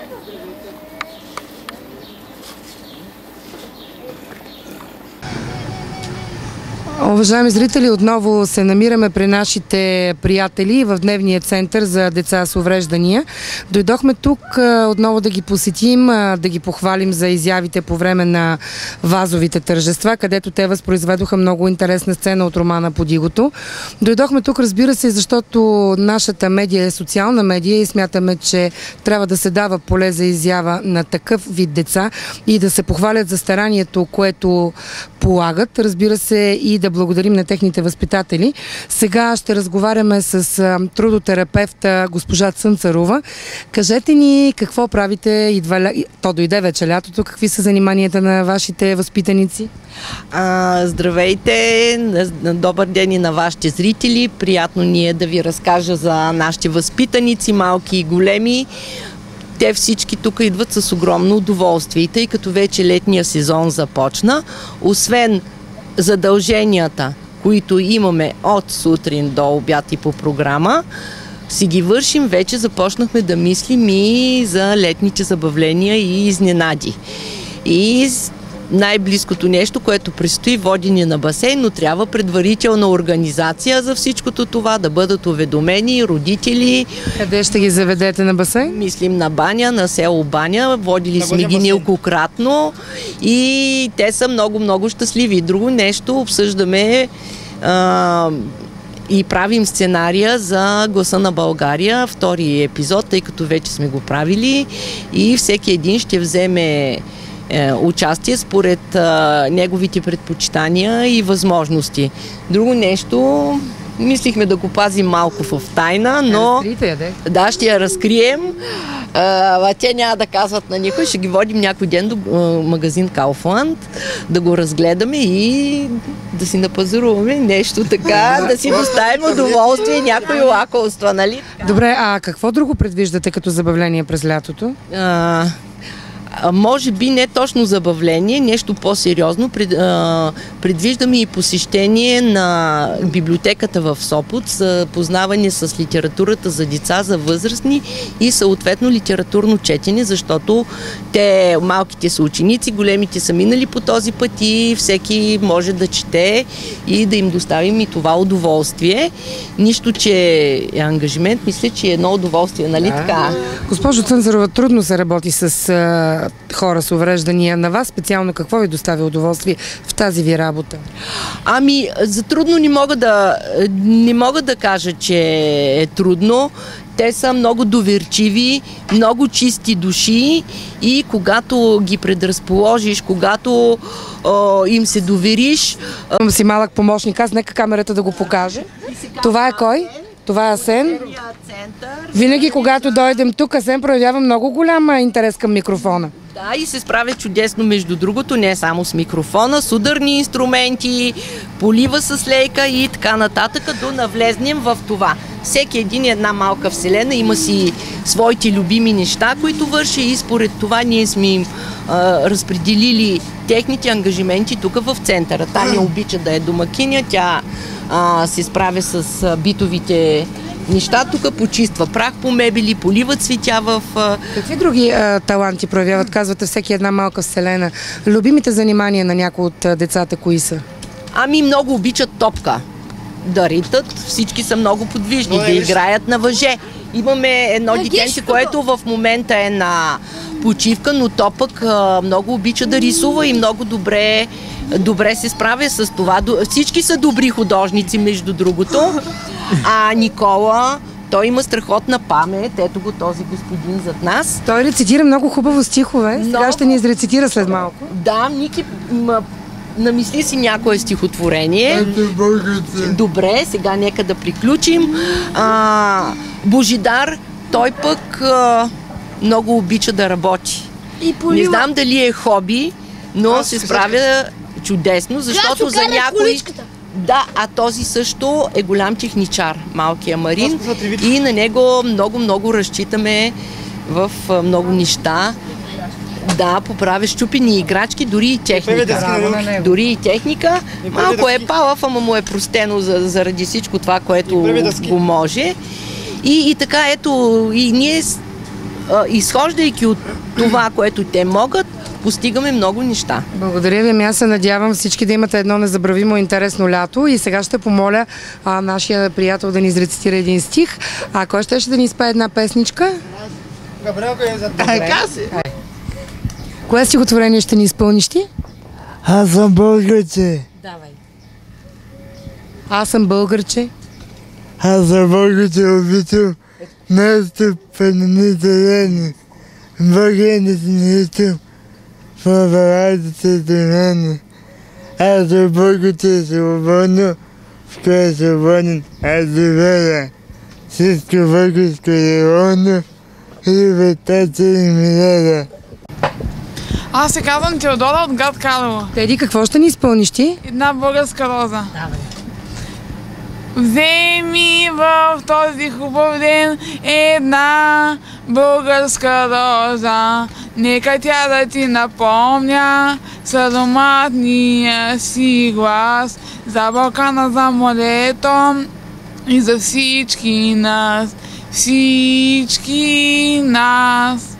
Уважаеми зрители, отново се намираме при нашите приятели в дневния център за деца с увреждания. Дойдохме тук отново да ги посетим, да ги похвалим за изявите по време на вазовите тържества, където те възпроизведоха много интересна сцена от романа Под игото. Дойдохме тук, разбира се, защото нашата медия е социална медия и смятаме, че трябва да се дава поле за изява на такъв вид деца и да се похвалят за старанието, което полагат. Разбира се, и да благодарим на техните възпитатели. Сега ще разговаряме с трудотерапевта госпожа Цънцарова. Кажете ни какво правите, то дойде вече лятото, какви са заниманията на вашите възпитаници? Здравейте, добър ден и на вашите зрители. Приятно ни е да ви разкажа за нашите възпитаници, малки и големи. Те всички тук идват с огромно удоволствие. И тъй като вече летния сезон започна, освен задълженията, които имаме от сутрин до обяд и по програма, си ги вършим, вече започнахме да мислим и за летните забавления и изненади. И най-близкото нещо, което предстои, водене на басейн, но трябва предварителна организация за всичкото това, да бъдат уведомени родители. Къде ще ги заведете на басейн? Мислим на Баня, на село Баня. Водили сме ги неколкократно и те са много щастливи. Друго нещо, обсъждаме и правим сценария за Гласа на България, втори епизод, тъй като вече сме го правили и всеки един ще вземе участие според неговите предпочитания и възможности. Друго нещо, мислихме да го пазим малко в тайна, но да, ще я разкрием. Те няма да казват на никой, ще ги водим някой ден до магазин Kaufland, да го разгледаме и да си напазаруваме нещо така, да си доставим удоволствие и някои лакомства, нали? Добре, а какво друго предвиждате като забавление през лятото? Може би не точно забавление, нещо по-сериозно. Предвиждаме и посещение на библиотеката в Сопот за познаване с литературата за деца, за възрастни и съответно литературно четене, защото малките са ученици, големите са минали по този път и всеки може да чете и да им доставим и това удоволствие. Нищо, че е ангажимент, мисля, че е едно удоволствие, нали така? Госпожо Цънцарова, трудно се работи с хора с увреждания. На вас специално какво ви доставя удоволствие в тази ви работа? За трудно не мога да кажа, че е трудно. Те са много доверчиви, много чисти души и когато ги предразположиш, когато им се довериш... Имам си малък помощник, аз нека камерата да го покаже. Това е кой? Това е Асен. Винаги, когато дойдем тук, Асен проявява много голям интерес към микрофона. Да, и се справя чудесно, между другото, не само с микрофона, с ударни инструменти, полива с лейка и така нататък, да навлезнем в това. Всеки един е една малка вселена, има си своите любими неща, които върши и според това ние сме им разпределили техните ангажименти тук в центъра. Таня обича да е домакиня, тя се справя с битовите неща, тук почиства прах по мебели, полива цветя в... Какви други таланти проявяват? Казвате, всеки една малка вселена. Любимите занимания на някои от децата кои са? Много обичат топка. Да ритат, всички са много подвижни, да играят на въже. Имаме едно детенце, което в момента е на почивка, но то пък много обича да рисува и много добре се справя с това. Всички са добри художници, между другото. А Никола, той има страхотна памет. Ето го този господин зад нас. Той рецитира много хубаво стихове. Сега ще ни изрецитира след малко. Да, Ники намисли си някое стихотворение. Добре, сега нека да приключим. Божидар, той пък много обича да работи. Не знам дали е хоби, но се справя чудесно, защото за някой... Да, а този също е голям техничар, малкия Марин, и на него много разчитаме в много неща. Да, поправя щупени играчки, дори и техника. Малко е палав, ама му е простено заради всичко това, което го може. И така, ето, и ние изхождайки от това, което те могат, постигаме много неща. Благодаря ви. Аз се надявам всички да имате едно незабравимо интересно лято и сега ще помоля нашия приятел да ни изрецитира един стих. А кой ще да ни изпее една песничка? Кое стихотворение ще ни изпълниш ти? Аз съм българче. Давай. Аз съм българче. Аз съм българче, обичам нашите планините, българите не искам. Фаворитите до мене. Аз съм българче свободно, в кое свободен аз живея. Всичко българско е ровно, libertà и миледа. Аз се казвам Теодора от град Карлово. Теди, какво ще ни изпълниш ти? Една българска роза. Вземи в този хубав ден една българска роза, нека тя да ти напомня сладоматния си глас за Балкана, за морето и за всички нас, всички нас.